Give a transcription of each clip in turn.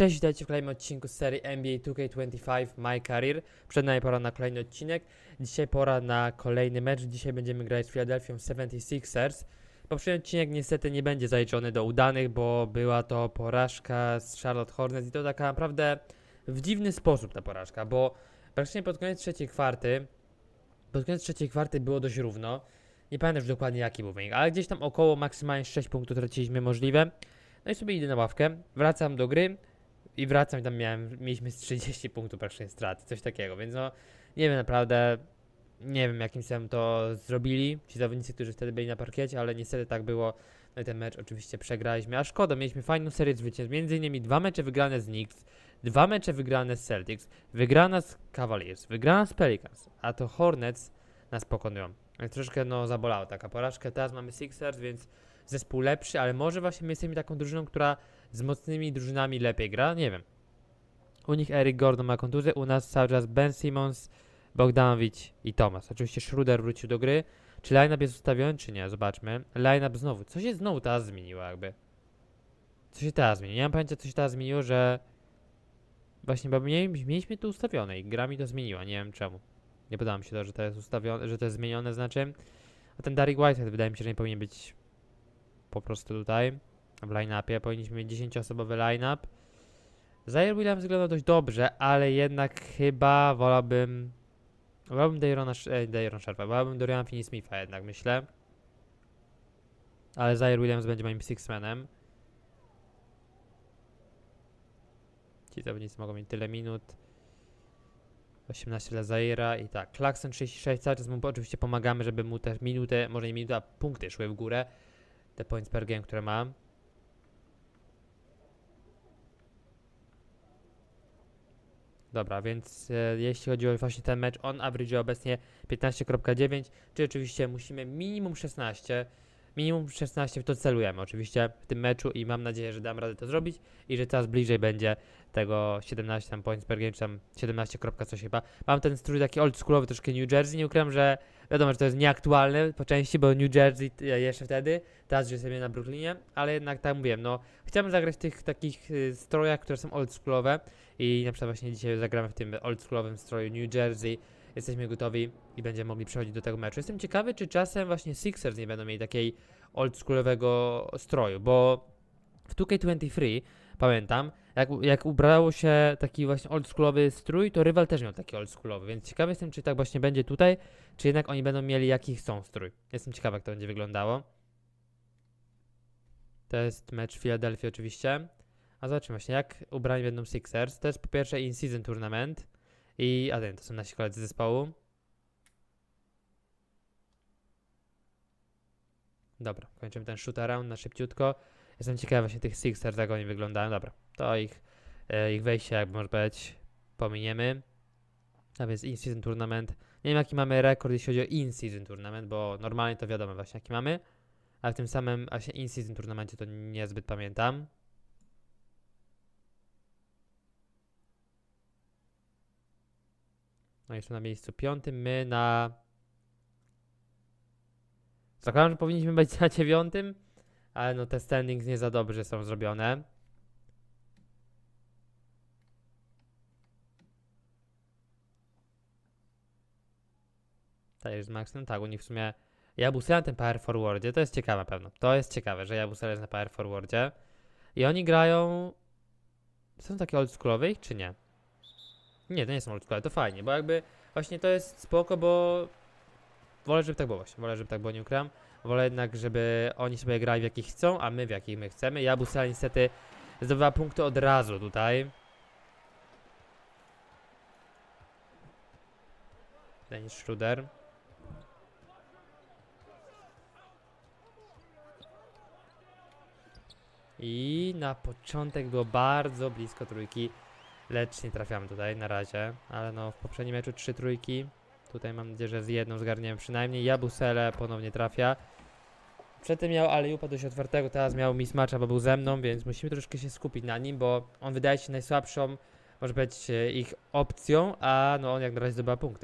Cześć, witajcie w kolejnym odcinku z serii NBA 2K25 My Career. Przed nami pora na kolejny odcinek. Dzisiaj pora na kolejny mecz. Dzisiaj będziemy grać z Philadelphia 76ers. Poprzedni odcinek niestety nie będzie zaliczony do udanych, bo była to porażka z Charlotte Hornets i to taka naprawdę w dziwny sposób ta porażka, bo praktycznie pod koniec trzeciej kwarty było dość równo. Nie pamiętam już dokładnie jaki był wynik, ale gdzieś tam około maksymalnie 6 punktów traciliśmy możliwe. No i sobie idę na ławkę, wracam do gry i wracam i tam mieliśmy z 30 punktów praktycznie straty, coś takiego, więc no nie wiem naprawdę, nie wiem jakim cudem to zrobili ci zawodnicy, którzy wtedy byli na parkiecie, ale niestety tak było. No i ten mecz oczywiście przegraliśmy, a szkoda, mieliśmy fajną serię zwycięstw, między innymi 2 mecze wygrane z Knicks, 2 mecze wygrane z Celtics, wygrana z Cavaliers, wygrana z Pelicans, a to Hornets nas pokonują. Więc troszkę no zabolało taka porażka, teraz mamy Sixers, więc zespół lepszy, ale może właśnie my jesteśmy taką drużyną, która z mocnymi drużynami lepiej gra, nie wiem. U nich Eric Gordon ma kontuzję, u nas cały czas Ben Simmons, Bogdanowicz i Thomas. Oczywiście Schroeder wrócił do gry. Czy line-up jest ustawiony, czy nie? Zobaczmy. Line-up znowu. Co się znowu teraz zmieniło jakby? Co się teraz zmieniło? Nie mam pojęcia, co się teraz zmieniło, że właśnie bo mieliśmy tu ustawione i gra mi to zmieniła, nie wiem czemu. Nie podoba mi się to, że to jest ustawione, że to jest zmienione, znaczy. A ten Derrick Whitehead wydaje mi się, że nie powinien być po prostu tutaj w line-upie. Powinniśmy mieć 10-osobowy line-up. Zaire Williams wygląda dość dobrze, ale jednak chyba wolałbym Day'Rona Sharpa, wolałbym Doriana Finney-Smitha jednak, myślę. Ale Zaire Williams będzie moim six-manem. Ci zawodnicy mogą mieć tyle minut. 18 dla Zaira i tak. Clarkson 36, cały czas mu oczywiście pomagamy, żeby mu te minutę, może nie minutę, a punkty szły w górę. Te points per game, które ma. Dobra, więc jeśli chodzi o właśnie ten mecz, on average obecnie 15.9, czyli oczywiście musimy minimum 16. Minimum 16 w to celujemy oczywiście w tym meczu i mam nadzieję, że dam radę to zrobić i że coraz bliżej będzie tego 17 tam points per game, czy tam 17 coś chyba. Mam ten strój taki oldschoolowy, troszkę New Jersey, nie ukrywam, że wiadomo, że to jest nieaktualne po części, bo New Jersey jeszcze wtedy, teraz że sobie na Brooklynie, ale jednak tak mówiłem, no chciałbym zagrać w tych takich strojach, które są oldschoolowe i na przykład właśnie dzisiaj zagramy w tym oldschoolowym stroju New Jersey. Jesteśmy gotowi i będziemy mogli przechodzić do tego meczu. Jestem ciekawy, czy czasem właśnie Sixers nie będą mieli takiej oldschoolowego stroju, bo w 2K23 pamiętam, jak ubrało się taki właśnie oldschoolowy strój, to rywal też miał taki oldschoolowy, więc ciekawy jestem, czy tak właśnie będzie tutaj, czy jednak oni będą mieli jaki chcą strój. Jestem ciekawy, jak to będzie wyglądało. To jest mecz Philadelphia oczywiście. A zobaczymy właśnie, jak ubrani będą Sixers. To jest po pierwsze in-season tournament. To są nasi koledzy z zespołu. Dobra, kończymy ten shoot around na szybciutko. Jestem ciekawy właśnie tych Sixers, jak oni wyglądają. Dobra, to ich wejście, jak można powiedzieć, pominiemy. A więc in-season tournament. Nie wiem, jaki mamy rekord, jeśli chodzi o in-season tournament, bo normalnie to wiadomo właśnie, jaki mamy. Ale w tym samym właśnie in-season tournamencie to niezbyt pamiętam. No i są na miejscu 5, my na... Zakładam, że powinniśmy być na 9, ale no te standings nie za dobrze są zrobione. Tutaj jest Maxem, tak, u nich w sumie Yabusele na tym power forwardzie, to jest ciekawe na pewno. To jest ciekawe, że Yabusele jest na power forwardzie. I oni grają... Są takie oldschoolowe ich, czy nie? Nie, to nie są oldschoolowe, to fajnie, bo jakby właśnie to jest spoko, bo wolę, żeby tak było właśnie, wolę, żeby tak było, nie ukrywam. Wolę jednak, żeby oni sobie grali w jakich chcą, a my w jakich my chcemy. Yabusele niestety zdobywa punkty od razu tutaj. Dennis Schroeder. I na początek było bardzo blisko trójki, lecz nie trafiamy tutaj na razie. Ale no w poprzednim meczu 3 trójki. Tutaj mam nadzieję, że z jedną zgarniemy przynajmniej. Yabusele ponownie trafia. Przedtem miał alley-oopa dość otwartego, teraz miał mismatcha, bo był ze mną, więc musimy troszkę się skupić na nim, bo on wydaje się najsłabszą, może być ich opcją, a no on jak na razie zdobywa punkty.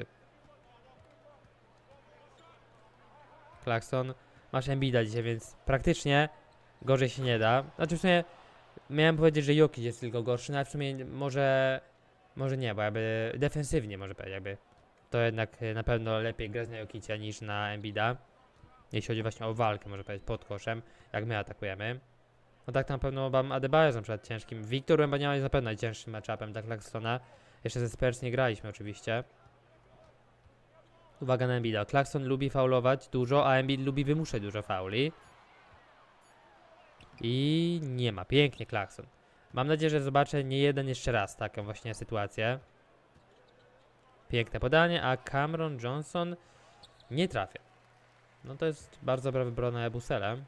Clarkson, masz Embida dzisiaj, więc praktycznie gorzej się nie da. Znaczy w sumie miałem powiedzieć, że Jokic jest tylko gorszy, no ale w sumie może nie, bo jakby defensywnie może powiedzieć, jakby to jednak na pewno lepiej gra na Jokicia niż na Embida. Jeśli chodzi właśnie o walkę, może powiedzieć, pod koszem, jak my atakujemy. No tak na pewno Bam Adebayo jest na przykład ciężkim. Wiktor Wembanyama jest na pewno najcięższym matchupem dla Claxtona. Jeszcze ze Spurs nie graliśmy oczywiście. Uwaga na Embida. Claxton lubi faulować dużo, a Embiid lubi wymuszać dużo fauli. I nie ma. Pięknie Claxton. Mam nadzieję, że zobaczę nie jeden jeszcze raz taką właśnie sytuację. Piękne podanie, a Cameron Johnson nie trafia. No to jest bardzo dobra wybrana Ebuselem.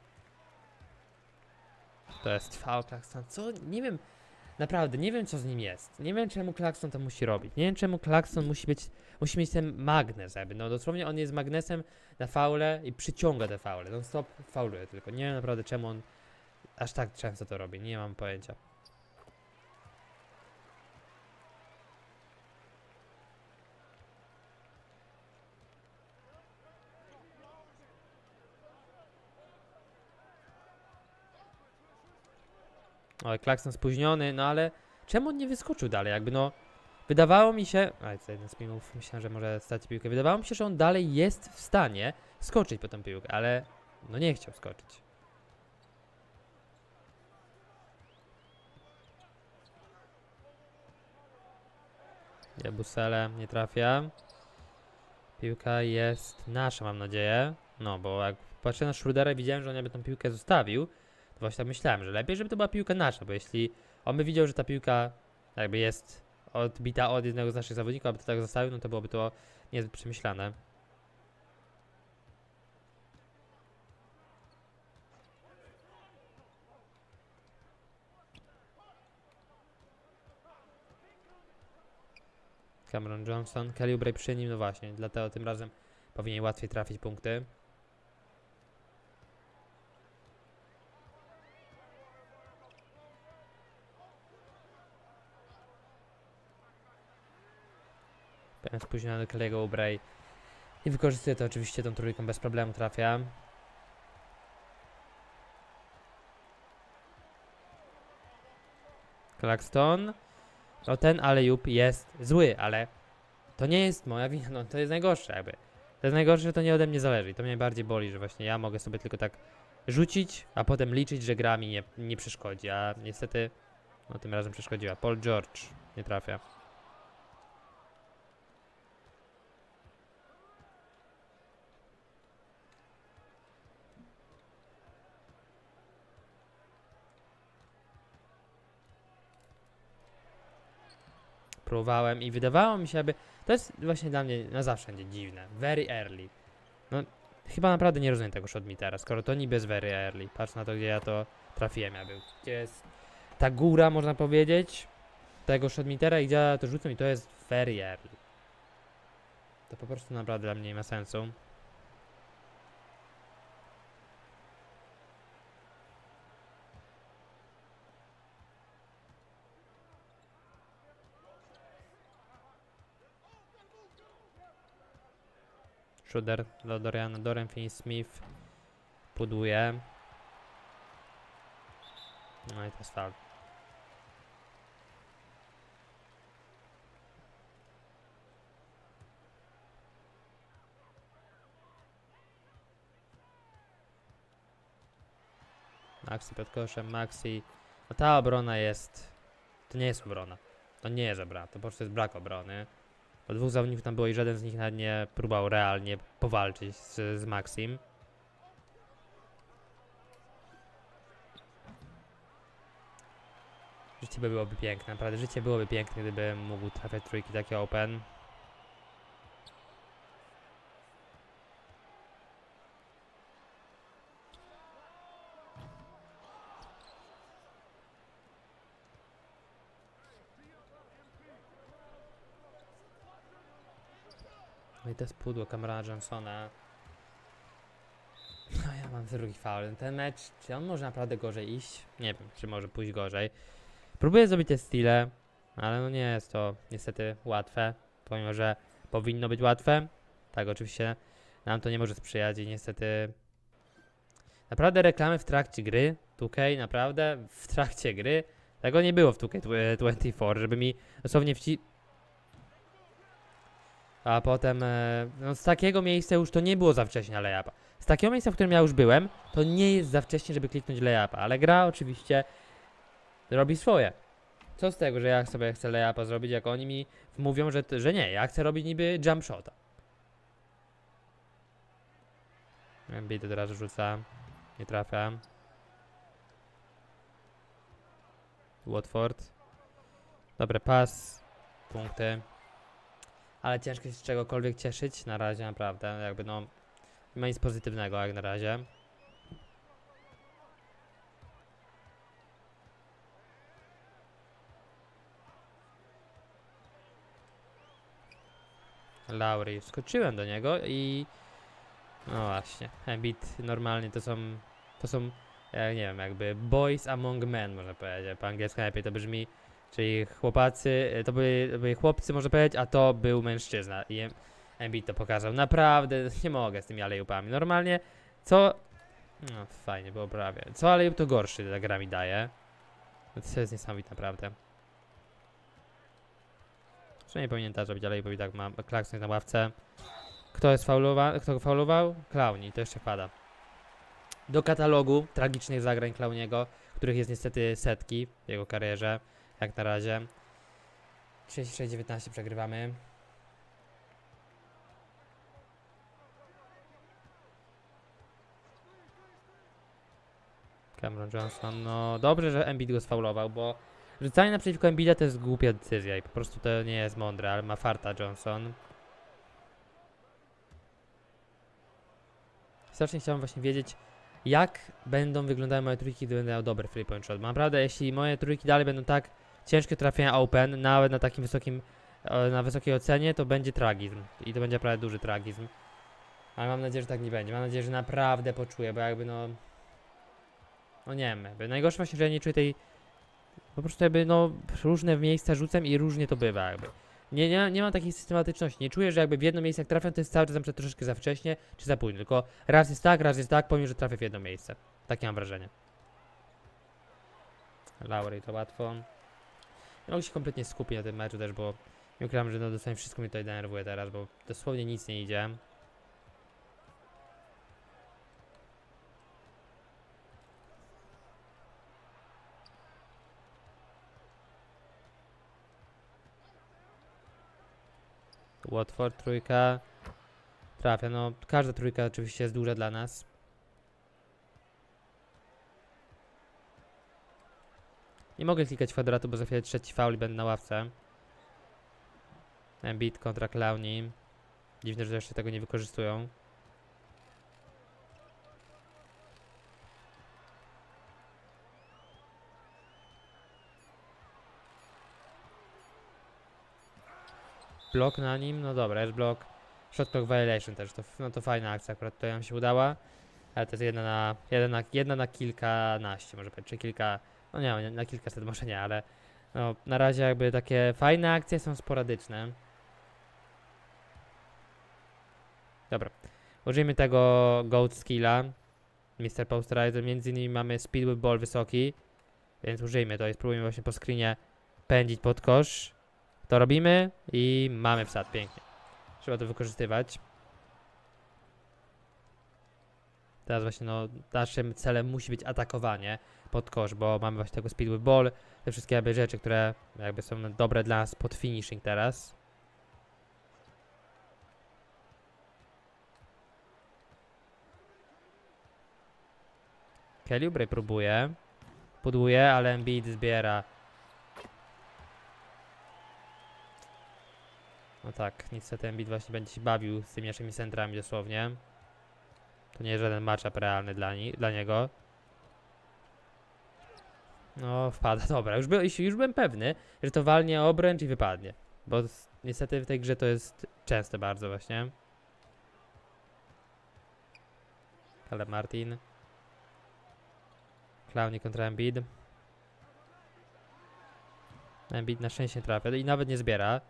To jest foul Claxton. Co? Nie wiem. Naprawdę, nie wiem co z nim jest. Nie wiem czemu Claxton to musi robić. Nie wiem czemu Claxton musi mieć ten magnes jakby. No dosłownie on jest magnesem na faule i przyciąga te faule. Non stop fauluje tylko. Nie wiem naprawdę czemu on aż tak często to robi. Nie mam pojęcia. Oj, Claxton spóźniony, no ale czemu on nie wyskoczył dalej? Jakby no, wydawało mi się... Aj, co jeden z filmów, myślałem, że może stać piłkę. Wydawało mi się, że on dalej jest w stanie skoczyć po tę piłkę, ale no nie chciał skoczyć. Jabusele nie trafia. Piłka jest nasza, mam nadzieję. No, bo jak patrzyłem na Schrödera i widziałem, że on jakby tą piłkę zostawił, to właśnie tak myślałem, że lepiej, żeby to była piłka nasza, bo jeśli on by widział, że ta piłka jakby jest odbita od jednego z naszych zawodników, aby to tak zostawił, no to byłoby to niezbyt przemyślane. Cameron Johnson, Kelly Oubre przy nim, no właśnie, dlatego tym razem powinien łatwiej trafić punkty. Pewnie spóźniony do Kelly'ego Oubre i wykorzystuje to oczywiście tą trójką bez problemu, trafia. Claxton. No ten alley-oop jest zły, ale to nie jest moja wina, no to jest najgorsze jakby. To jest najgorsze, że to nie ode mnie zależy i to mnie bardziej boli, że właśnie ja mogę sobie tylko tak rzucić, a potem liczyć, że gra mi nie przeszkodzi, a niestety no tym razem przeszkodziła. Paul George nie trafia. Próbowałem i wydawało mi się, aby... To jest właśnie dla mnie na zawsze będzie dziwne. Very early. No, chyba naprawdę nie rozumiem tego shotmetera, skoro to niby jest very early. Patrz na to, gdzie ja to trafiłem, gdzie jest ta góra, można powiedzieć, tego shotmetera i gdzie ja to rzucam i to jest very early. To po prostu naprawdę dla mnie nie ma sensu. Schroeder do Doriana, Dorian Finney-Smith pudłuje. No i to jest foul. Maxi pod koszem, Maxi. No ta obrona jest... To nie jest obrona. To nie jest obrona, to po prostu jest brak obrony. Bo dwóch zawodników tam było i żaden z nich nawet nie próbował realnie powalczyć z Maxim. Życie byłoby piękne, naprawdę życie byłoby piękne, gdybym mógł trafiać trójki takie open. No i to jest pudło Camera Johnsona. No ja mam drugi foul. Ten mecz, czy on może naprawdę gorzej iść? Nie wiem, czy może pójść gorzej. Próbuję zrobić te style, ale no nie jest to niestety łatwe. Pomimo, że powinno być łatwe. Tak, oczywiście nam to nie może sprzyjać i niestety... Naprawdę reklamy w trakcie gry, 2K, naprawdę w trakcie gry. Tego nie było w 2K24, żeby mi dosłownie A potem, no z takiego miejsca już to nie było za wcześnie na layupa. Z takiego miejsca, w którym ja już byłem, to nie jest za wcześnie, żeby kliknąć layupa, ale gra oczywiście robi swoje. Co z tego, że ja sobie chcę layupa zrobić, jak oni mi mówią, że nie, ja chcę robić niby jump shota. Embiid od razu rzuca, nie trafia. Watford. Dobry pas, punkty. Ale ciężko się z czegokolwiek cieszyć na razie, naprawdę, jakby no, nie ma nic pozytywnego jak na razie. Lowry, skoczyłem do niego i... No właśnie, Embiid normalnie to są, ja nie wiem, jakby boys among men, można powiedzieć, po angielsku najlepiej to brzmi, czyli chłopacy, to byli chłopcy, można powiedzieć, a to był mężczyzna i Embiid to pokazał, naprawdę nie mogę z tymi alejupami, normalnie, no fajnie było prawie, co alejup to gorszy ta gra mi daje, no to jest niesamowite naprawdę. Że nie powinien tak robić, ale i tak ma Clarkson na ławce. Kto go faulował? Clowni, to jeszcze pada. Do katalogu tragicznych zagrań Clowniego, których jest niestety setki w jego karierze, jak na razie. 36-19 przegrywamy. Cameron Johnson, no dobrze, że Embiid go sfaulował, bo rzucanie naprzeciwko Embida to jest głupia decyzja i po prostu to nie jest mądre, ale ma farta Johnson. Strasznie chciałem właśnie wiedzieć, jak będą wyglądały moje trójki, gdy będę miał dobry free point shot. Bo naprawdę, jeśli moje trójki dalej będą tak ciężkie trafienia open, nawet na takim na wysokiej ocenie, to będzie tragizm. I to będzie naprawdę duży tragizm. Ale mam nadzieję, że tak nie będzie. Mam nadzieję, że naprawdę poczuję, bo jakby no nie wiem, jakby najgorsze właśnie, że ja nie czuję tej... Po prostu jakby no różne miejsca rzucam i różnie to bywa jakby. Nie ma takiej systematyczności. Nie czuję, że jakby w jedno miejsce jak trafiam, to jest cały czas na przykład troszeczkę za wcześnie, czy za późno. Tylko raz jest tak, pomimo, że trafię w jedno miejsce. Takie mam wrażenie. Lowry to łatwo. Nie mogę się kompletnie skupić na tym meczu też, bo nie ukrywam, że no dosłownie wszystko mnie tutaj denerwuje teraz, bo dosłownie nic nie idzie. Watford trójka. Trafia, no każda trójka oczywiście jest duża dla nas. Nie mogę klikać kwadratu, bo za chwilę trzeci faul i będę na ławce. Embiid kontra Clowni. Dziwne, że jeszcze tego nie wykorzystują. Blok na nim, no dobra, jest blok. Shot clock violation też, to fajna akcja, akurat tutaj nam się udała. Ale to jest jedna na kilkanaście, może powiedzieć, czy kilka, no nie, na kilkaset może nie, ale no, na razie jakby takie fajne akcje są sporadyczne. Dobra, użyjmy tego goat skilla, Mr. Posterizer, między innymi mamy speed with ball wysoki, więc użyjmy to i spróbujmy właśnie po screenie pędzić pod kosz. To robimy i mamy wsad, pięknie. Trzeba to wykorzystywać. Teraz właśnie no naszym celem musi być atakowanie pod kosz, bo mamy właśnie tego speed with ball, te wszystkie jakby rzeczy, które jakby są dobre dla nas pod finishing teraz. Kelly Oubre próbuje, pudłuje, ale Embiid zbiera. No tak, niestety Embiid właśnie będzie się bawił z tymi naszymi centrami dosłownie. To nie jest żaden matchup realny dla niego. No, wpada, dobra. Już byłem pewny, że to walnie obręcz i wypadnie. Bo niestety w tej grze to jest częste bardzo właśnie. Caleb Martin. Clowni kontra Embiid. Embiid na szczęście trafia i nawet nie zbiera.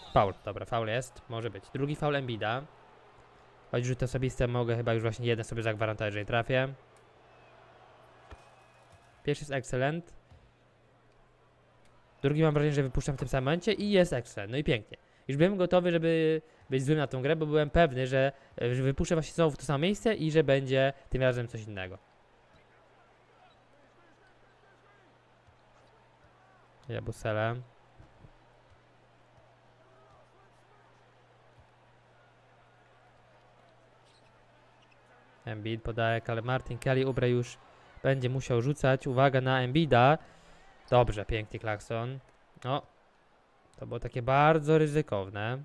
Faul, dobra, faul jest, może być. Drugi faul Embida. Choć rzut osobiste mogę chyba już właśnie jeden sobie zagwarantować, że nie trafię. Pierwszy jest excellent. Drugi mam wrażenie, że wypuszczam w tym samym momencie i jest excellent. No i pięknie. Już byłem gotowy, żeby być złym na tą grę, bo byłem pewny, że wypuszczę właśnie znowu w to samo miejsce i że będzie tym razem coś innego. Jabusele. Embiid podaje, ale Martin Kelly Oubre już będzie musiał rzucać. Uwaga na Embida. Dobrze, pięknie Clarkson. No, to było takie bardzo ryzykowne.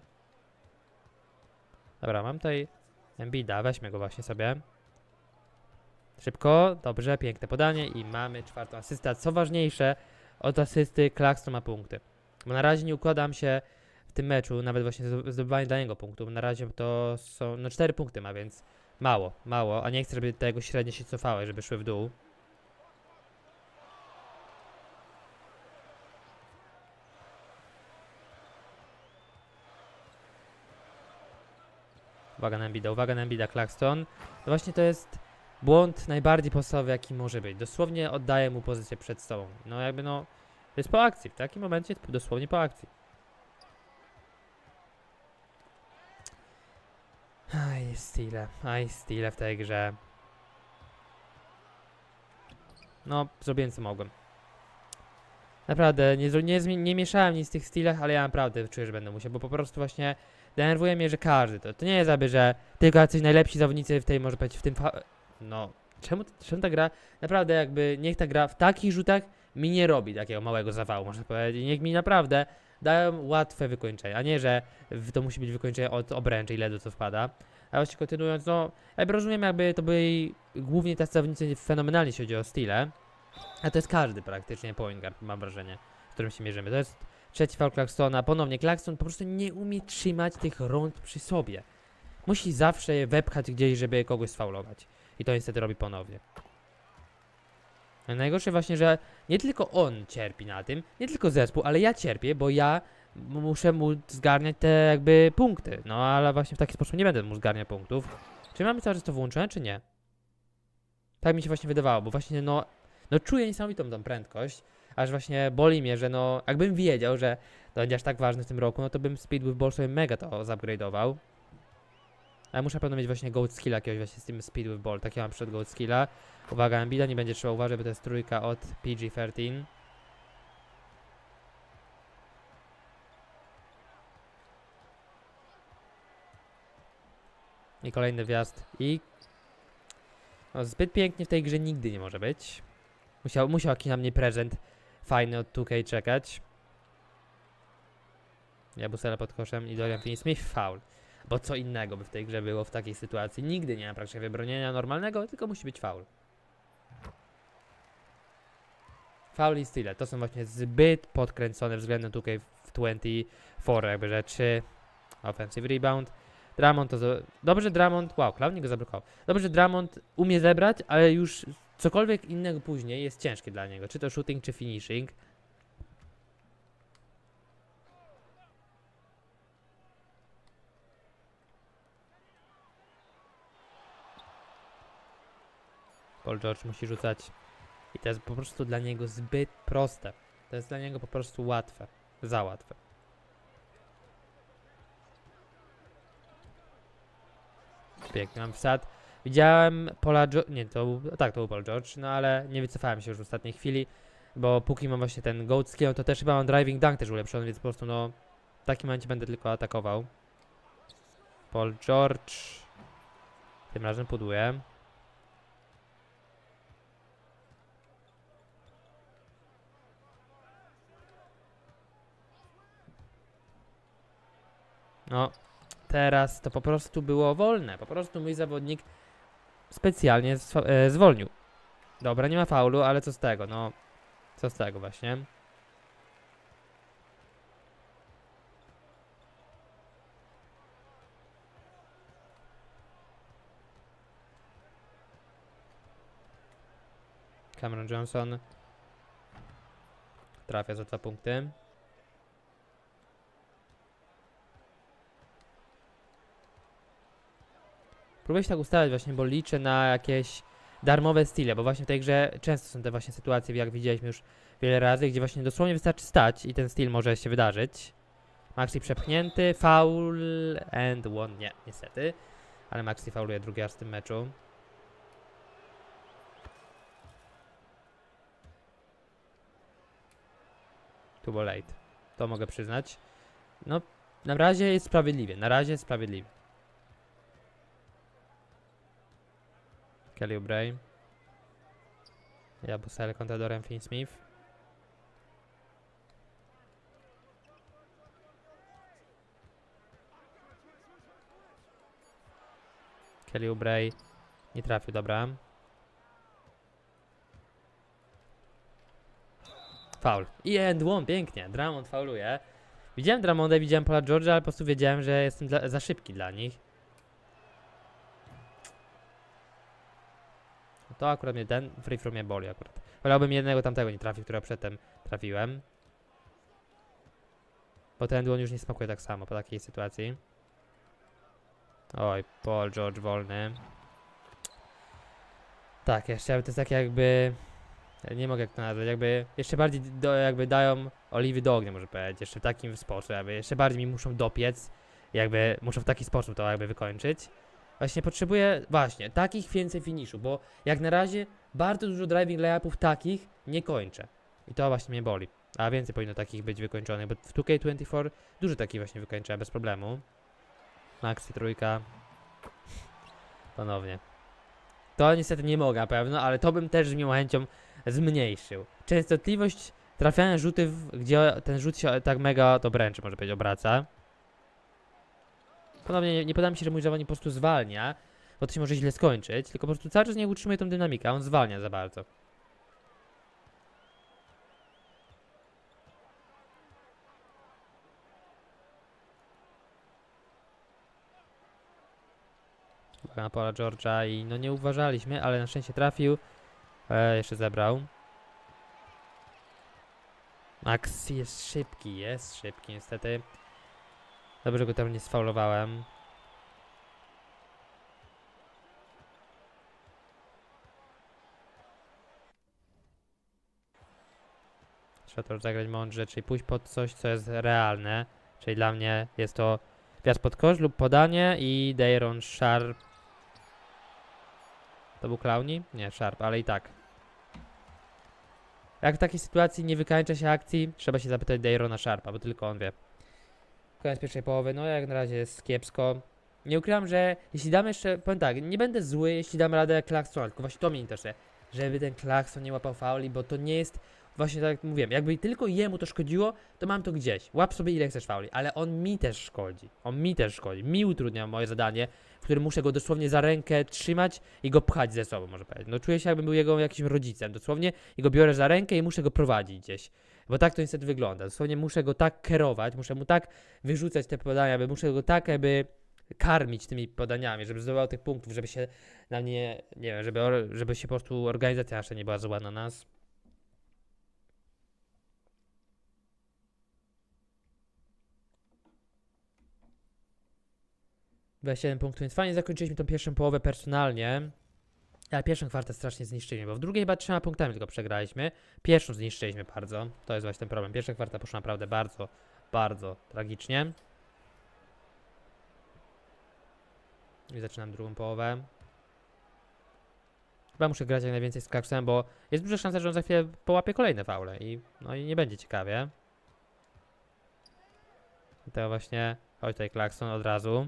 Dobra, mam tutaj Embida, weźmy go właśnie sobie. Szybko, dobrze, piękne podanie i mamy czwartą asystę. Co ważniejsze, od asysty Clarkson ma punkty. Bo na razie nie układam się w tym meczu, nawet właśnie zdobywanie dla niego punktu. Na razie to są, no 4 punkty ma, więc mało, a nie chcę, żeby te jego średnie się cofały, żeby szły w dół. Uwaga na Embida, Claxton. No właśnie to jest błąd najbardziej podstawowy, jaki może być. Dosłownie oddaję mu pozycję przed sobą. No jakby no, to jest po akcji, w takim momencie dosłownie po akcji. Aj, stile w tej grze. No, zrobiłem co mogłem. Naprawdę, nie mieszałem nic w tych stylach, ale ja naprawdę czuję, że będę musiał, bo po prostu właśnie denerwuje mnie, że każdy to nie jest aby, że tylko jacyś najlepsi zawodnicy w tej, może powiedzieć, w tym no, czemu ta gra, naprawdę jakby, niech ta gra w takich rzutach mi nie robi takiego małego zawału, można powiedzieć, niech mi naprawdę dają łatwe wykończenie, a nie, że to musi być wykończenie od obręczy, ile do co wpada. A właśnie kontynuując, no, jakby rozumiem, jakby to byli głównie tacy zawodnicy fenomenalni, jeśli chodzi o style. A to jest każdy praktycznie point guard, mam wrażenie, w którym się mierzymy. To jest trzeci foul Clarksona. Ponownie Clarkson po prostu nie umie trzymać tych rąk przy sobie. Musi zawsze je wepchać gdzieś, żeby kogoś sfaulować. I to niestety robi ponownie. A najgorsze właśnie, że nie tylko on cierpi na tym, nie tylko zespół, ale ja cierpię, bo ja muszę mu zgarniać te jakby punkty. No ale właśnie w taki sposób nie będę mu zgarniać punktów. Czy mamy cały czas to włączone, czy nie? Tak mi się właśnie wydawało, bo właśnie no czuję niesamowitą tą prędkość, aż właśnie boli mnie, że no jakbym wiedział, że to będzie aż tak ważne w tym roku, no to bym Speed with Ball sobie mega to zupgrade'ował. Ale muszę pewno mieć właśnie Goat Skilla jakiegoś właśnie z tym Speed with Ball, takiego mam przed Goat Skilla. Uwaga, Embida, nie będzie trzeba uważać, bo to jest trójka od PG-13. I kolejny wjazd i... No, zbyt pięknie w tej grze nigdy nie może być. Musiał jakiś na mnie prezent fajny od 2K czekać. Jabusele pod koszem i Dorian Finney-Smith foul. Bo co innego by w tej grze było w takiej sytuacji. Nigdy nie ma praktycznie wybronienia normalnego, tylko musi być foul. Foul i style. To są właśnie zbyt podkręcone względem 2K24, jakby rzeczy. Offensive rebound. Drummond to... Dobrze Drummond... Wow, Clowney go zablokował. Dobrze Drummond umie zebrać, ale już cokolwiek innego później jest ciężkie dla niego. Czy to shooting, czy finishing. Paul George musi rzucać. I to jest po prostu dla niego zbyt proste. To jest dla niego po prostu łatwe. Za łatwe. Piękny mam wsad. Widziałem Paula George... Nie, to był... Tak, to był Paul George, no ale nie wycofałem się już w ostatniej chwili. Bo póki mam właśnie ten goat skill, to też chyba mam driving dunk też ulepszony, więc po prostu no... W takim momencie będę tylko atakował. Paul George... Tym razem puduje. No, teraz to po prostu było wolne. Po prostu mój zawodnik specjalnie zwolnił. Dobra, nie ma faulu, ale co z tego, no. Co z tego właśnie. Cameron Johnson trafia za 2 punkty. Próbuję się tak ustawiać właśnie, bo liczę na jakieś darmowe stile, bo właśnie w tej grze często są te właśnie sytuacje, jak widzieliśmy już wiele razy, gdzie właśnie dosłownie wystarczy stać i ten styl może się wydarzyć. Maxi przepchnięty, foul and one, nie, niestety. Ale Maxi fauluje drugi raz w tym meczu. Too late. To mogę przyznać. No, na razie jest sprawiedliwie, na razie jest sprawiedliwie. Kelly Oubre. Jabusele kontra Dorian Finney-Smith. Kelly Oubre nie trafił, dobra. Faul. I end one, pięknie. Drummond fauluje. Widziałem Drummonda, widziałem Paula George'a, ale po prostu wiedziałem, że jestem za szybki dla nich. To akurat mnie ten free throw mnie boli akurat. Wolałbym jednego tamtego nie trafił, którego przedtem trafiłem. Bo ten end one już nie smakuje tak samo po takiej sytuacji. Oj, Paul George wolny. Tak, jeszcze to jest tak jakby... Nie mogę jak to nazwać, jakby jeszcze bardziej jakby dają oliwy do ognia, może powiedzieć, jeszcze w takim sposób, jakby jeszcze bardziej mi muszą dopiec, jakby muszą w taki sposób to jakby wykończyć. Właśnie potrzebuję, właśnie, takich więcej finiszu, bo jak na razie bardzo dużo driving layupów takich nie kończę. I to właśnie mnie boli, a więcej powinno takich być wykończonych, bo w 2K24 dużo takich właśnie wykończę bez problemu. Maxi trójka. Ponownie. To niestety nie mogę na pewno, ale to bym też z miłą chęcią zmniejszył. Częstotliwość trafiania rzutów, gdzie ten rzut się tak mega to wręcz może powiedzieć obraca. Ponownie nie podoba mi się, że mój zawodnik po prostu zwalnia, bo to się może źle skończyć, tylko po prostu cały czas nie utrzymuje tą dynamikę, a on zwalnia za bardzo. Uwaga na Paula George'a i no nie uważaliśmy, ale na szczęście trafił. Jeszcze zebrał. Max jest szybki niestety. Dobrze, że go tam nie sfaulowałem. Trzeba to zagrać mądrze, czyli pójść pod coś, co jest realne. Czyli dla mnie jest to wjazd pod kosz lub podanie i Dayron Sharp. To był Clowney? Nie, Sharp, ale i tak. Jak w takiej sytuacji nie wykańcza się akcji, trzeba się zapytać Dayrona Sharpa, bo tylko on wie. Koniec pierwszej połowy, no jak na razie jest kiepsko. Nie ukrywam, że jeśli damy jeszcze, powiem tak, nie będę zły, jeśli dam radę Claxtona, tylko właśnie to mnie interesuje, żeby ten Claxton nie łapał fauli, bo to nie jest, właśnie tak jak mówiłem, jakby tylko jemu to szkodziło, to mam to gdzieś. Łap sobie ile chcesz fauli, ale on mi też szkodzi. Mi utrudnia moje zadanie, w którym muszę go dosłownie za rękę trzymać i go pchać ze sobą, może powiedzieć. No czuję się, jakbym był jego jakimś rodzicem, dosłownie, i go biorę za rękę i muszę go prowadzić gdzieś. Bo tak to niestety wygląda. Dosłownie muszę go tak kierować, muszę mu tak wyrzucać te podania, muszę go tak jakby karmić tymi podaniami, żeby zdobywał tych punktów, żeby się na mnie, nie wiem, żeby się po prostu organizacja nasza nie była zła na nas. Jeden punktów, więc fajnie zakończyliśmy tą pierwszą połowę personalnie. Ale pierwszą kwartę strasznie zniszczyliśmy, bo w drugiej chyba 3 punktami tylko przegraliśmy. Pierwszą zniszczyliśmy bardzo. To jest właśnie ten problem. Pierwsza kwarta poszła naprawdę bardzo, bardzo tragicznie. I zaczynam drugą połowę. Chyba muszę grać jak najwięcej z Claxtonem, bo jest duża szansa, że on za chwilę połapie kolejne faule i no i nie będzie ciekawie. I to właśnie, chodź tutaj Claxton od razu.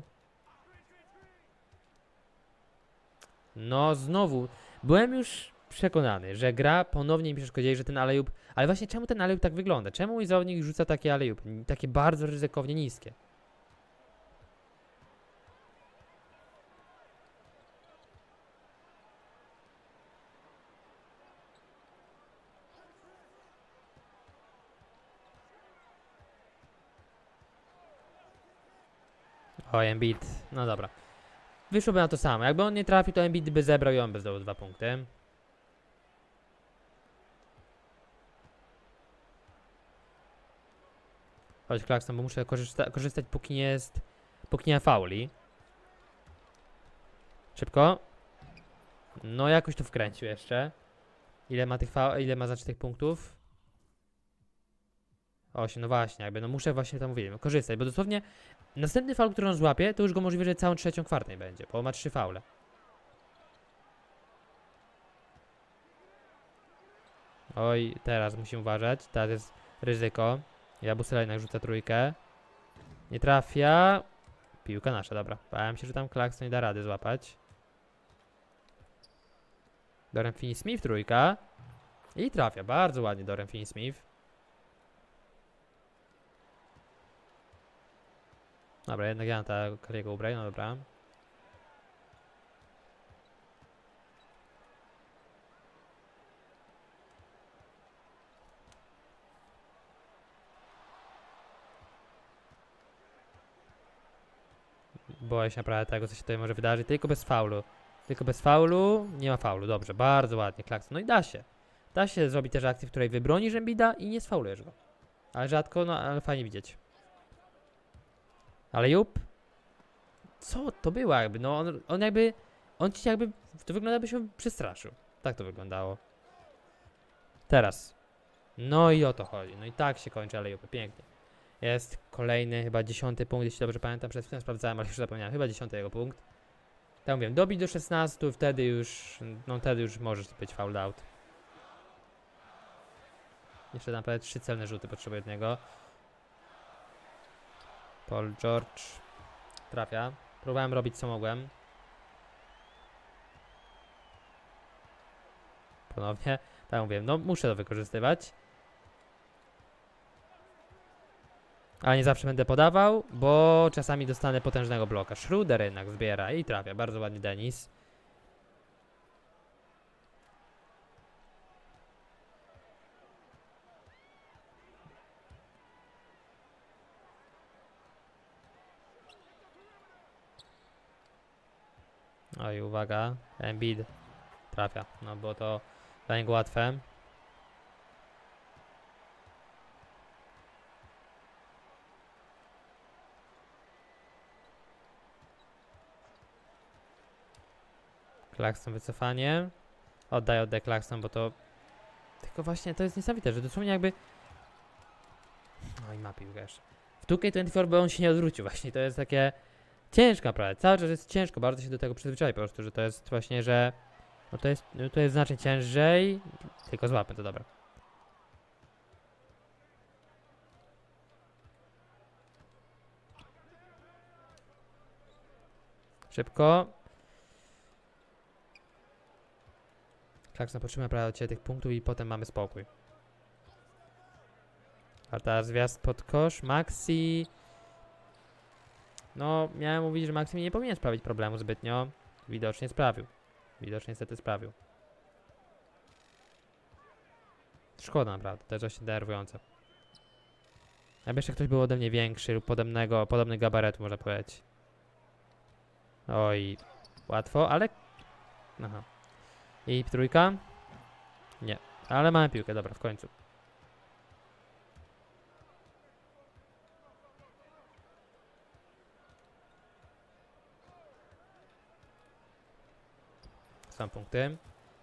No znowu, byłem już przekonany, że gra ponownie mi przeszkodziła, że ten alley-oop... Ale właśnie czemu ten alley-oop tak wygląda? Czemu mój zawodnik rzuca takie alley-oop? Takie bardzo ryzykownie niskie. O, Embiid. No dobra. Wyszłoby na to samo. Jakby on nie trafił, to Embiid by zebrał i on by zdobył 2 punkty. Chodź Claxton, bo muszę korzystać póki nie ma fauli. Szybko. No jakoś to wkręcił jeszcze. Ile ma znaczy tych punktów? 8, no właśnie, jakby, no muszę właśnie tam mówić, korzystać, bo dosłownie następny faul, który on złapie, to już go możliwe, że całą trzecią kwartę będzie, bo ma 3 faule. Oj, teraz musimy uważać, teraz jest ryzyko. Jabusela jednak rzuca trójkę. Nie trafia. Piłka nasza, dobra. Bałem się, że tam Claxton nie da rady złapać. Dorian Finney-Smith trójka. I trafia, bardzo ładnie Dorian Finney-Smith. Dobra, jednak ja na takiego ubraj, no dobra. Boję się naprawdę tego, co się tutaj może wydarzyć. Tylko bez faulu. Tylko bez faulu. Nie ma faulu. Dobrze, bardzo ładnie. Claxton. No i da się. Da się zrobić też akcję, w której wybronisz Embida i nie sfaulujesz go. Ale rzadko, no ale fajnie widzieć. Ale Jup. Co to było jakby? No on jakby... On ci jakby... To wygląda, jakby się przestraszył. Tak to wyglądało. Teraz. No i o to chodzi. No i tak się kończy, ale Jup. Pięknie. Jest kolejny, chyba 10 punkt, jeśli dobrze pamiętam. Przed chwilą sprawdzałem, ale już zapomniałem. Chyba 10 jego punkt. Tak mówię, dobić do 16, wtedy już... No wtedy już możesz być fouled out. Jeszcze naprawdę 3 celne rzuty potrzebuję od niego. Paul George trafia. Próbowałem robić co mogłem. Ponownie. Tak mówię, no muszę to wykorzystywać. Ale nie zawsze będę podawał, bo czasami dostanę potężnego bloka. Schroeder jednak zbiera i trafia. Bardzo ładnie Dennis. Oj, uwaga. Embiid trafia. No bo to dla niego łatwe. Claxton wycofanie. Oddaj Claxton, bo to... Tylko właśnie to jest niesamowite, że dosłownie jakby... No i ma piłkę jeszcze. W 2K24 by on się nie odwrócił właśnie. To jest takie... Ciężko naprawdę. Cały czas jest ciężko. Bardzo się do tego przyzwyczaić po prostu, że to jest właśnie, że... No to jest znacznie ciężej. Tylko złapmy to, dobra. Szybko. Claxton potrzebuje naprawdę od Ciebie tych punktów i potem mamy spokój. A teraz wjazd pod kosz. Maxi. No, miałem mówić, że Maxi mi nie powinien sprawić problemu zbytnio. Widocznie sprawił. Widocznie niestety sprawił. Szkoda naprawdę, to jest właśnie denerwujące. Jakby jeszcze ktoś był ode mnie większy lub podobny gabaretu, można powiedzieć. Oj, łatwo, ale... Aha. I trójka? Nie, ale mamy piłkę, dobra, w końcu. Są punkty.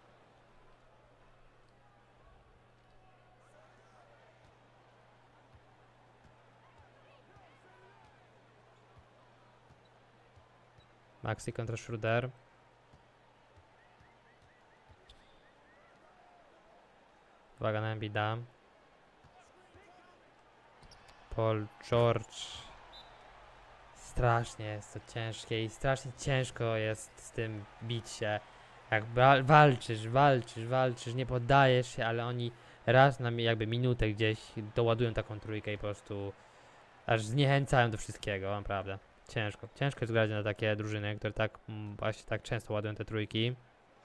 Maxi kontra Schroeder. Uwaga na Embida. Paul George. Strasznie jest to ciężkie i strasznie ciężko jest z tym bić się. Jak walczysz, nie poddajesz się, ale oni raz na jakby minutę gdzieś doładują taką trójkę i po prostu aż zniechęcają do wszystkiego, naprawdę. Ciężko. Ciężko jest grać na takie drużyny, które tak właśnie tak często ładują te trójki.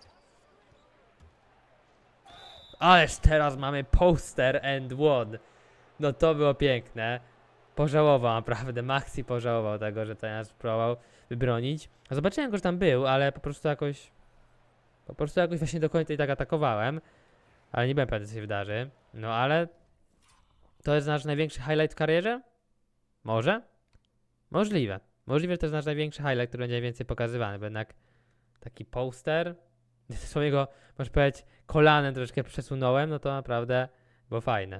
Ależ teraz mamy poster and one. No to było piękne. Pożałował naprawdę, Maxi pożałował tego, że to nas próbował wybronić. Zobaczyłem go, że tam był, ale po prostu jakoś właśnie do końca i tak atakowałem. Ale nie byłem pewny, co się wydarzy. No ale to jest nasz największy highlight w karierze? Może? Możliwe. Możliwe, że to jest nasz największy highlight, który będzie więcej pokazywany, bo jednak taki poster. Swojego, można powiedzieć, kolanem troszeczkę przesunąłem, no to naprawdę było fajne.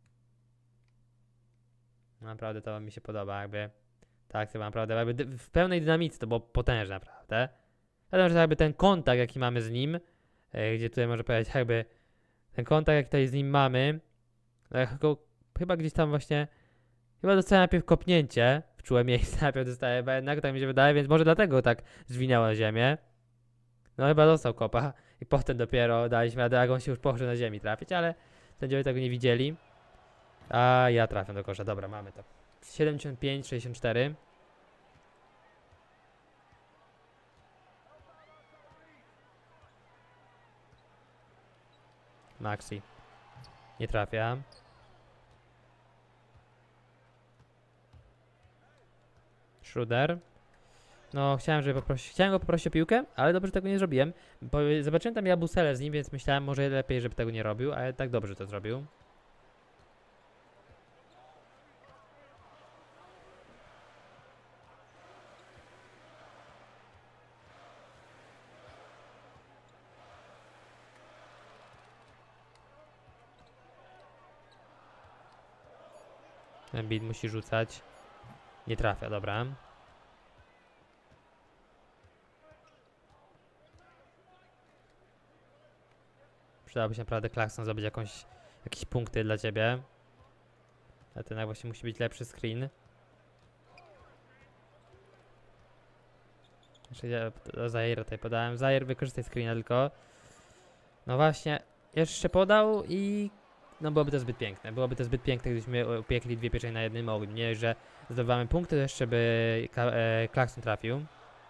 Naprawdę to mi się podoba, jakby ta akcja była naprawdę jakby w pełnej dynamice, to było potężne naprawdę. Wiadomo, że jakby ten kontakt, jaki mamy z nim, gdzie tutaj można powiedzieć jakby ten kontakt, jaki tutaj z nim mamy, chyba gdzieś tam właśnie, chyba dostałem najpierw kopnięcie w czułe miejsce, najpierw dostałem chyba jednak, tak mi się wydaje, więc może dlatego tak zwinęło na ziemię. No chyba dostał kopa i potem dopiero daliśmy radę, jak on się już poszedł na ziemi trafić, ale sędziowie tego nie widzieli. A ja trafiam do kosza, dobra, mamy to. 75-64. Maxi. Nie trafia. Schroeder. No, chciałem go poprosić o piłkę, ale dobrze, że tego nie zrobiłem. Zobaczyłem tam Jabuselę z nim, więc myślałem może lepiej, żeby tego nie robił, ale tak dobrze to zrobił. Embiid musi rzucać. Nie trafia, dobra. Przydałoby się naprawdę Clarkson zrobić jakieś punkty dla ciebie. A ten właśnie musi być lepszy screen. Jeszcze ja do Zaira tutaj podałem. Zair, wykorzystaj screena tylko. No właśnie, jeszcze podał i... No byłoby to zbyt piękne. Byłoby to zbyt piękne, gdybyśmy upiekli dwie pieczenie na jednym ogniu. Że zdobywamy punkty, to jeszcze by Clarkson trafił.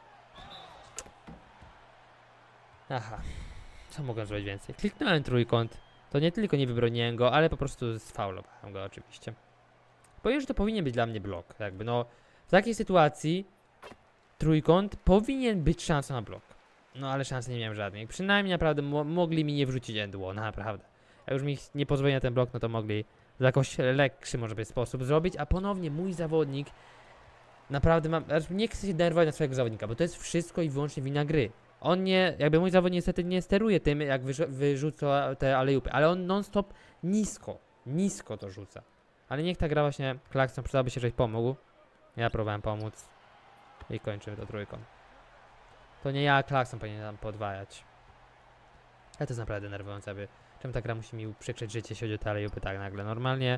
Aha. Co mogłem zrobić więcej? Kliknąłem trójkąt. To nie tylko nie wybroniłem go, ale po prostu sfaulowałem go oczywiście. Powiem, że to powinien być dla mnie blok. Jakby no, w takiej sytuacji trójkąt powinien być szansą na blok. No ale szansy nie miałem żadnej. Przynajmniej naprawdę mogli mi nie wrzucić endło, naprawdę. Jak już mi nie pozwoli na ten blok, no to mogli w jakoś lekszy może być sposób zrobić, a ponownie mój zawodnik naprawdę nie chcę się denerwować na swojego zawodnika, bo to jest wszystko i wyłącznie wina gry. On nie, jakby mój zawodnik niestety nie steruje tym, jak wyrzuca te alejupy, ale on non-stop nisko to rzuca. Ale niech ta gra właśnie, Clarkson przydałoby się, żeś pomógł. Ja próbowałem pomóc i kończymy to trójką. To nie ja, Clarkson powinien nam podwajać. Ale to jest naprawdę denerwujące, aby... Czemu ta gra musi mi uprzykrzeć życie, jeśli chodzi o te alejupy tak nagle? Normalnie...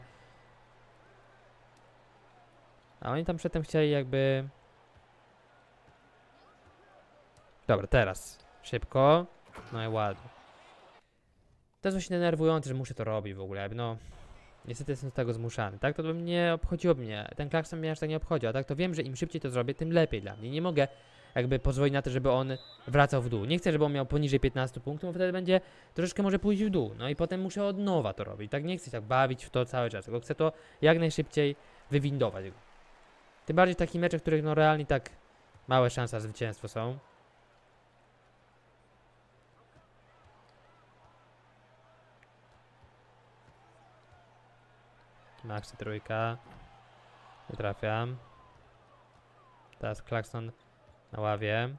A oni tam przedtem chcieli jakby... Dobra, teraz. Szybko. No i ładnie. To jest właśnie denerwujące, że muszę to robić w ogóle, no... Niestety jestem do tego zmuszany, tak? To by mnie obchodziło mnie. Ten Clarkson mnie aż tak nie obchodził, a tak to wiem, że im szybciej to zrobię, tym lepiej dla mnie. Nie mogę jakby pozwolić na to, żeby on wracał w dół. Nie chcę, żeby on miał poniżej 15 punktów, bo wtedy będzie troszeczkę może pójść w dół. No i potem muszę od nowa to robić. Tak nie chcę się tak bawić w to cały czas, tylko chcę to jak najszybciej wywindować go. Tym bardziej w takich meczach, w których no realnie tak małe szanse na zwycięstwo są. Maxi trójka. Nie trafiam. Teraz Clarkson na ławie.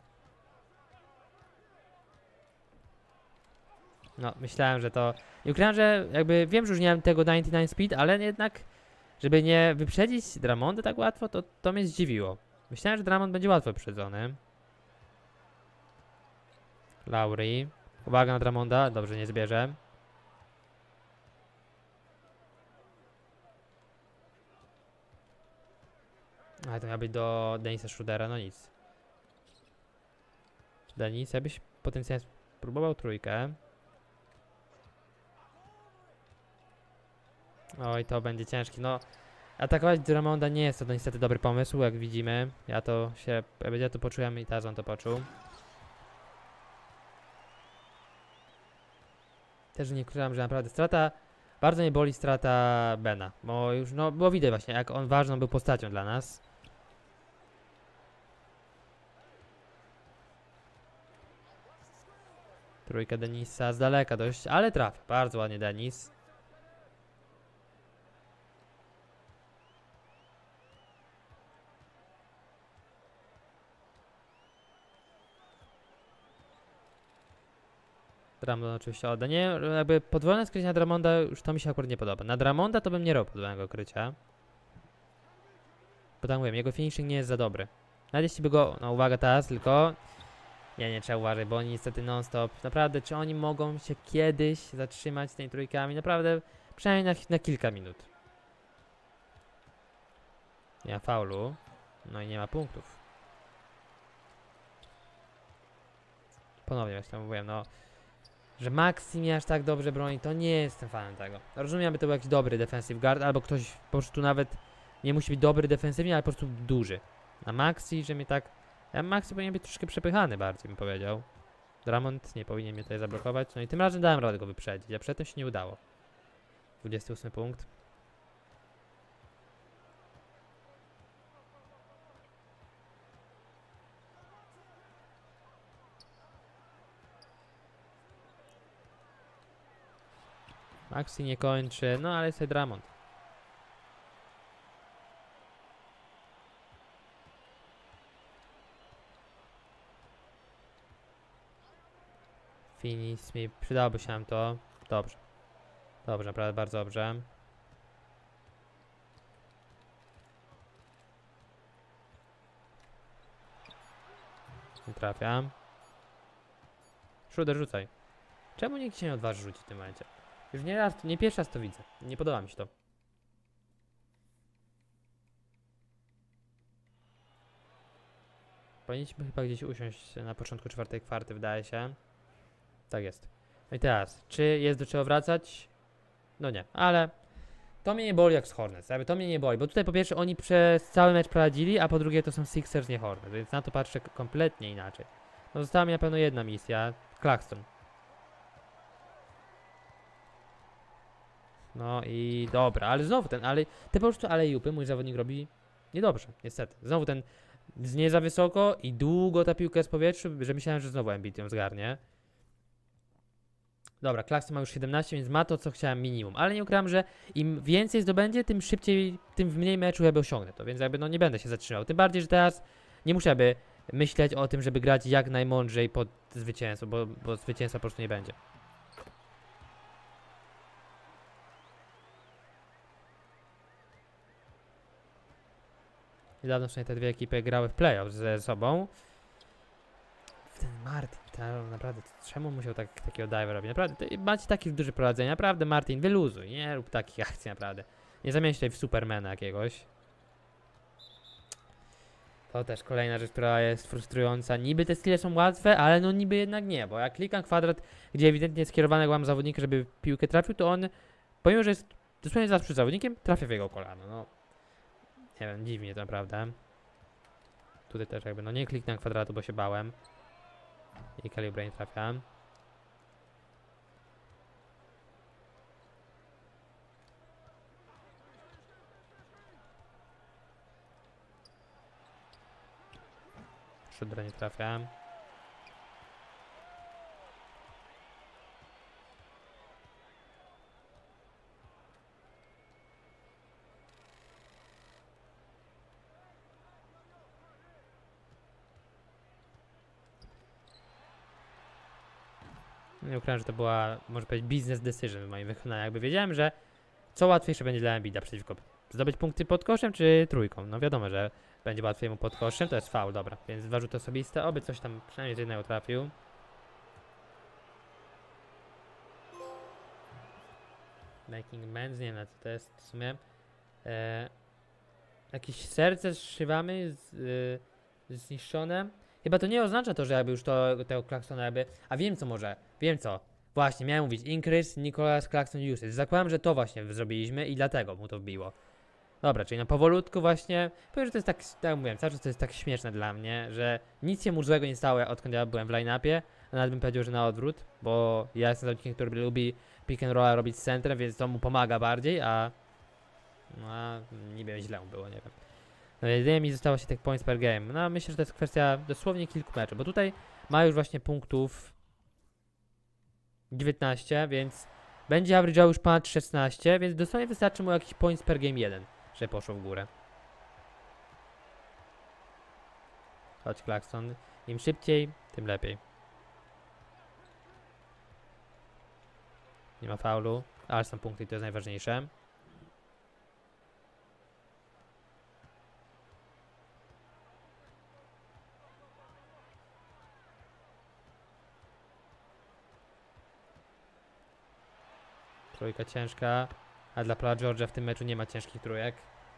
No, myślałem, że to... Nie ukrywam, że jakby wiem, że już nie mam tego 99 speed, ale jednak, żeby nie wyprzedzić Drummonda tak łatwo, to mnie zdziwiło. Myślałem, że Drummond będzie łatwo wyprzedzony. Lowry. Uwaga na Drummonda. Dobrze, nie zbierze. Ale to miał być do Denisa Schroedera, no nic. Denis, jakbyś potencjalnie spróbował trójkę. Oj, to będzie ciężki. No, atakować Drummonda nie jest to niestety dobry pomysł, jak widzimy. Ja to poczułem i Tazon to poczuł. Też nie ukrywam, że naprawdę bardzo mnie boli strata Bena, bo już, no, było widać właśnie, jak on ważną był postacią dla nas. Trójka Denisa z daleka dość, ale trafia. Bardzo ładnie Denis. Drummond oczywiście odda. Nie, jakby podwójne skrycie na Drummonda już to mi się akurat nie podoba. Na Drummonda to bym nie robił podwójnego krycia. Bo tak mówię, jego finishing nie jest za dobry. Nawet jeśli by go, no uwaga teraz, tylko... Nie trzeba uważać, bo oni niestety non-stop. Naprawdę, czy oni mogą się kiedyś zatrzymać z tymi trójkami? Naprawdę, przynajmniej na kilka minut. Nie ma faulu. No i nie ma punktów. Ponownie właśnie mówiłem, no... Że Maxi mnie aż tak dobrze broni, to nie jestem fanem tego. Rozumiem, aby to był jakiś dobry defensive guard, albo ktoś po prostu nawet nie musi być dobry defensywnie, ale po prostu duży. Na Maxi, że mnie tak... Ja Maxi powinien być troszkę przepychany bardziej, bym powiedział. Drummond nie powinien mnie tutaj zablokować, no i tym razem dałem radę go wyprzedzić, a przedtem się nie udało. 28 punkt. Maxi nie kończy, no ale jest tutaj Drummond. Finis mi przydałoby się nam to. Dobrze. Dobrze, naprawdę bardzo dobrze. Nie trafiam. Schroeder, rzucaj. Czemu nikt się nie odważy rzucić w tym momencie? Już nie raz, nie pierwszy raz to widzę. Nie podoba mi się to. Powinniśmy chyba gdzieś usiąść na początku czwartej kwarty, wydaje się. Tak jest. No i teraz, czy jest do czego wracać? No nie, ale to mnie nie boli jak z Hornets, jakby to mnie nie boli, bo tutaj po pierwsze oni przez cały mecz prowadzili, a po drugie to są Sixers, nie Hornets, więc na to patrzę kompletnie inaczej. No została mi na pewno jedna misja, Claxton. No i dobra, ale znowu ale te po prostu alley-oopy mój zawodnik robi niedobrze, niestety. Znowu ten nie za wysoko i długo ta piłka jest w powietrzu, że myślałem, że znowu Embiid ją zgarnie. Dobra, Claxton ma już 17, więc ma to, co chciałem minimum. Ale nie ukrywam, że im więcej zdobędzie, tym szybciej, tym w mniej meczu jakby osiągnę to. Więc jakby no nie będę się zatrzymał. Tym bardziej, że teraz nie muszę jakby myśleć o tym, żeby grać jak najmądrzej pod zwycięstwo, bo zwycięstwa po prostu nie będzie. Niedawno w sumie te dwie ekipy grały w playoff ze sobą. Ten Martin, naprawdę, czemu musiał takiego dive robić? Naprawdę, macie takie duże prowadzenie, naprawdę Martin, wyluzuj, nie rób takich akcji, naprawdę. Nie zamień się tutaj w Supermana jakiegoś. To też kolejna rzecz, która jest frustrująca. Niby te skille są łatwe, ale no niby jednak nie, bo jak klikam kwadrat, gdzie ewidentnie skierowany mam zawodnika, żeby piłkę trafił, to on, pomimo że jest dosłownie zaraz przed zawodnikiem, trafia w jego kolano, no. Nie wiem, dziwnie to naprawdę. Tutaj też jakby, no nie kliknę kwadratu, bo się bałem. I Calibre nie trafiam. Szudra nie trafiam. Nie ukrywam, że to była, może powiedzieć, business decision w moim wykonaniu. Jakby wiedziałem, że co łatwiejsze będzie dla Embida przeciwko zdobyć punkty pod koszem czy trójką. No wiadomo, że będzie łatwiej mu pod koszem, to jest foul, dobra. Więc dwa rzuty osobiste, oby coś tam przynajmniej z jednego trafił. Making Men's, nie wiem na co to jest w sumie. Jakieś serce zszywamy zniszczone. Chyba to nie oznacza to, że jakby już tego Claxtona jakby... A wiem co może, wiem co. Właśnie, miałem mówić Increase Nicholas Claxton Usage. Zakładam, że to właśnie zrobiliśmy i dlatego mu to wbiło. Dobra, czyli no powolutku właśnie. Powiem, że to jest tak jak mówiłem, cały czas to jest tak śmieszne dla mnie, że nic się mu złego nie stało, odkąd ja byłem w line-upie. A nawet bym powiedział, że na odwrót, bo ja jestem zawodnikiem, który lubi pick and roll robić z centrem, więc to mu pomaga bardziej, a... No, nie wiem, źle mu było, nie wiem. No jedynie mi zostało się tych points per game. No myślę, że to jest kwestia dosłownie kilku meczów, bo tutaj ma już właśnie punktów 19, więc będzie average'ał już ponad 16, więc dosłownie wystarczy mu jakiś points per game 1, żeby poszło w górę. Chodź Claxton, im szybciej, tym lepiej. Nie ma faulu, ale są punkty i to jest najważniejsze. Trójka ciężka, a dla Paula George'a w tym meczu nie ma ciężkich trójek.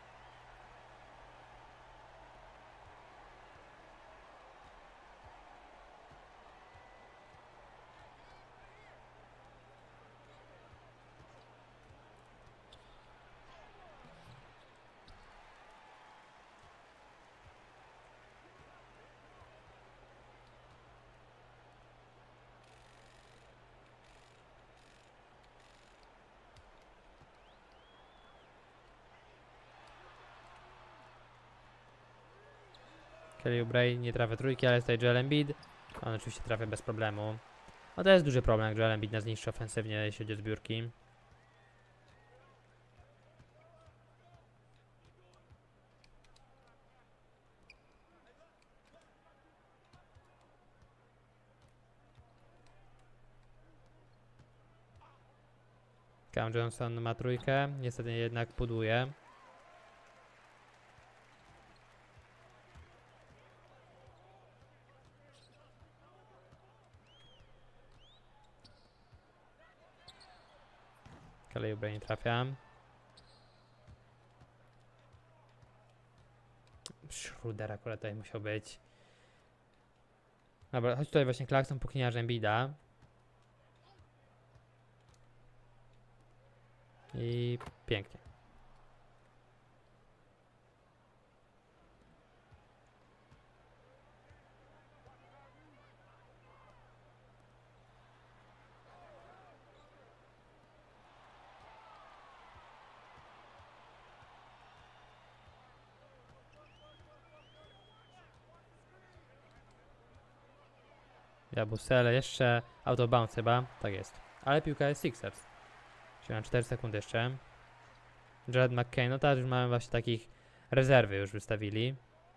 Kelly Oubre nie trafia trójki, ale jest tutaj Joel Embiid. On oczywiście trafia bez problemu. No to jest duży problem, jak Joel Embiid nas niszczy ofensywnie, jeśli chodzi o zbiórki. Cam Johnson ma trójkę, niestety jednak pudłuje. Kelly Oubre nie trafia. Schroeder akurat tutaj musiał być. Dobra, chodź tutaj właśnie Clarkson puknie Embida. I pięknie. Jabusele jeszcze out of bounds chyba, tak jest. Ale piłka jest Sixers. Czyli mam 4 sekundy jeszcze. Jared McCain, no teraz już mamy właśnie takich rezerwy już wystawili.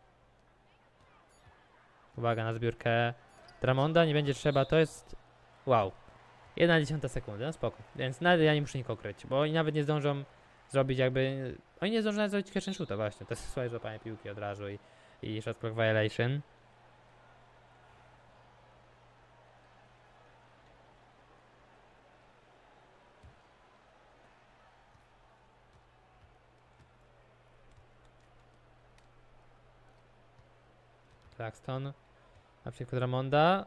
Uwaga na zbiórkę Drummonda, nie będzie trzeba, to jest... Wow. 1/10 sekundy, no spoko. Więc nawet ja nie muszę nikogo kryć, bo oni nawet nie zdążą zrobić jakby... Oni nie zdążą nawet zrobić catch and shoota właśnie. To jest swoje złapanie piłki od razu i shot clock violation. Claxton, na przykład Ramonda.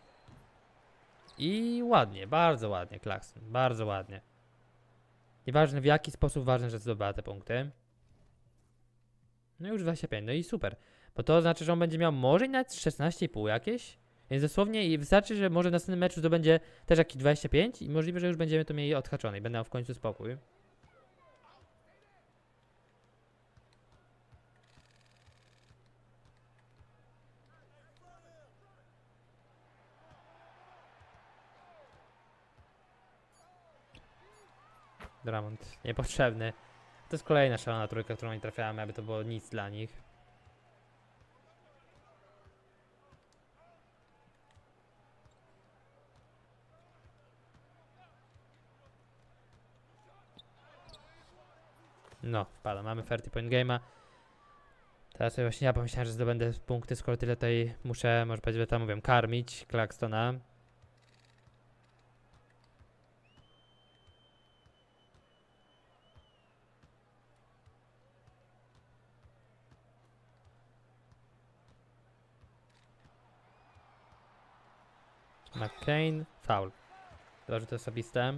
I ładnie, bardzo ładnie Claxton, bardzo ładnie. Nieważne w jaki sposób, ważne, że zdobyła te punkty. No i już 25, no i super. Bo to znaczy, że on będzie miał może nawet 16,5 jakieś. Więc dosłownie i wystarczy, że może w następnym meczu zdobędzie też jakieś 25 i możliwe, że już będziemy to mieli odhaczone i będę miał w końcu spokój. Drummond niepotrzebny. To jest kolejna szalona trójka, którą nie trafiałem, aby to było nic dla nich. No, wpada. Mamy 30 point game'a. Teraz sobie właśnie ja pomyślałem, że zdobędę punkty, skoro tyle tutaj muszę, może powiedzieć, że tam mówię, karmić Claxtona. McCain, foul. Dobrze, to osobiste.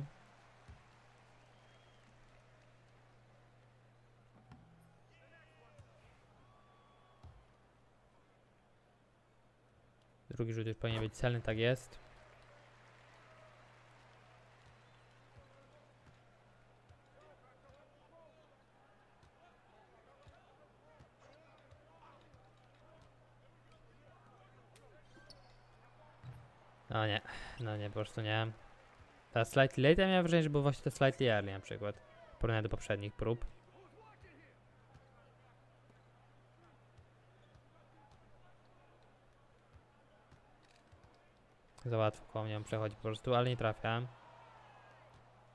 Drugi rzut już powinien być celny, tak jest. No nie, po prostu nie. Ta slightly late, ja miałem wrażenie, że było właśnie to slightly early na przykład. W porównaniu do poprzednich prób. Za łatwo koło mnie on przechodzi po prostu, ale nie trafiam.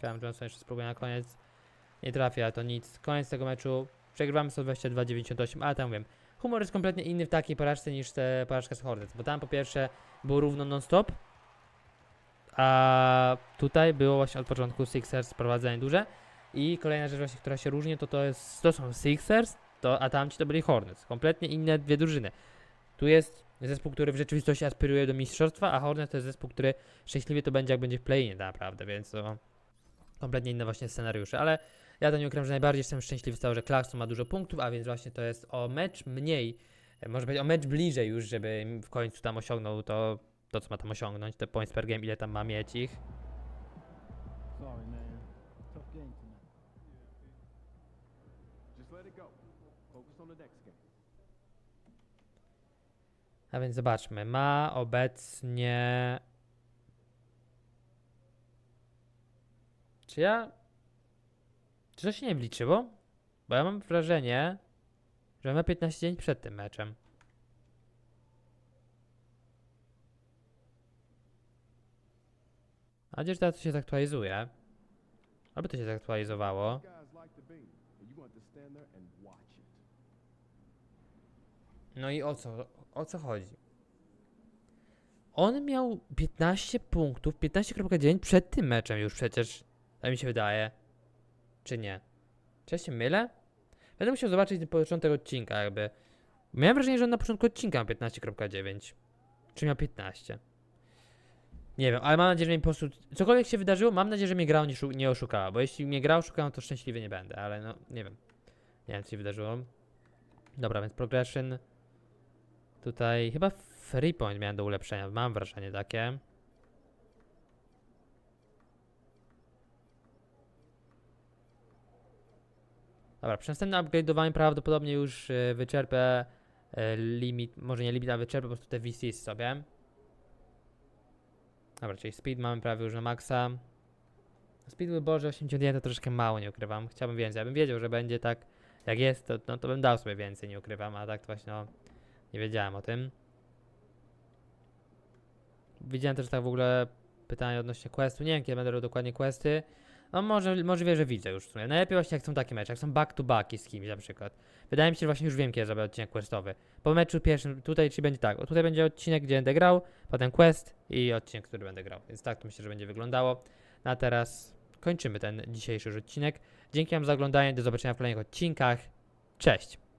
Cam Johnson jeszcze spróbuje na koniec. Nie trafi, ale to nic. Koniec tego meczu. Przegrywamy 122-98, ale tam wiem. Humor jest kompletnie inny w takiej porażce niż te porażka z Hornets, bo tam po pierwsze było równo non-stop, a tutaj było właśnie od początku Sixers prowadzenie duże. I kolejna rzecz właśnie, która się różni, to są Sixers, a tamci to byli Hornets. Kompletnie inne dwie drużyny. Tu jest zespół, który w rzeczywistości aspiruje do mistrzostwa, a Hornets to jest zespół, który szczęśliwie to będzie, jak będzie w play-inie tak naprawdę, więc to kompletnie inne właśnie scenariusze, ale ja to nie ukrywam, że najbardziej jestem szczęśliwy z tego, że Clarkson ma dużo punktów, a więc właśnie to jest o mecz mniej, może być o mecz bliżej już, żeby w końcu tam osiągnął to co ma tam osiągnąć, te points per game, ile tam ma mieć ich. Sorry, man. Tough game tonight. Just let it go. Focus on the next game. A więc zobaczmy, ma obecnie... Czy to się nie wliczyło? Bo ja mam wrażenie, że ma 15 dzień przed tym meczem. Mam nadzieję, że teraz to się zaktualizuje. Aby to się zaktualizowało. Guys like the beam, and you want to stand there and watch it. No i o co chodzi? On miał 15 punktów, 15,9 przed tym meczem już przecież. Tak mi się wydaje. Czy nie? Czy ja się mylę? Będę musiał zobaczyć ten początek odcinka jakby. Miałem wrażenie, że on na początku odcinka ma 15,9. Czy miał 15? Nie wiem, ale mam nadzieję, że mnie po prostu... Cokolwiek się wydarzyło, mam nadzieję, że mnie gra nie oszukała. Bo jeśli mnie gra oszukała, to szczęśliwy nie będę. Ale no, nie wiem. Nie wiem, co się wydarzyło. Dobra, więc progression. Tutaj chyba free point miałem do ulepszenia. Mam wrażenie takie. Dobra, przy następnym upgrade'owaniu prawdopodobnie już wyczerpę limit, może nie limit, a wyczerpę po prostu te VCs sobie. Dobra, czyli speed mamy prawie już na maksa. Speed wyborze 81 to troszkę mało, nie ukrywam. Chciałbym więcej. Ja bym wiedział, że będzie tak jak jest, to bym dał sobie więcej, nie ukrywam, a tak to właśnie no, nie wiedziałem o tym. Widziałem też tak w ogóle pytanie odnośnie questu. Nie wiem, kiedy będę robił dokładnie questy. No możliwe, że widzę już w sumie. Najlepiej właśnie jak są takie mecze, jak są back to backi z kimś na przykład. Wydaje mi się, że właśnie już wiem, kiedy zrobię odcinek questowy. Po meczu pierwszym tutaj, czyli będzie tak, tutaj będzie odcinek, gdzie będę grał, potem quest i odcinek, który będę grał. Więc tak to myślę, że będzie wyglądało. No a teraz kończymy ten dzisiejszy już odcinek. Dzięki wam za oglądanie, do zobaczenia w kolejnych odcinkach. Cześć!